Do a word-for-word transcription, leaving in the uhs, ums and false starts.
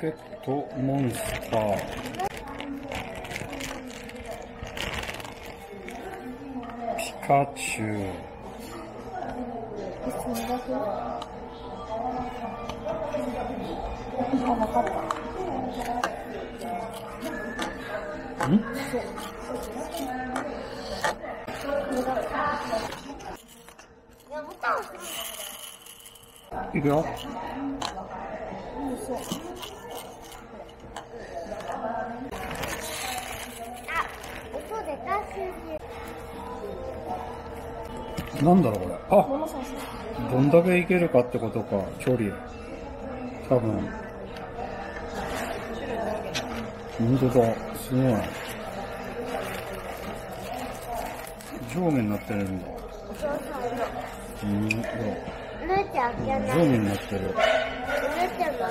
ケットモンスター。ピカチュウ。 あ、わかった。 ん？いくよ。なんだろうこれ。あ、どんだけいけるかってことか、距離。多分。本当だ、すごい。上下になってるんだ。うん、ほら。上下になってる。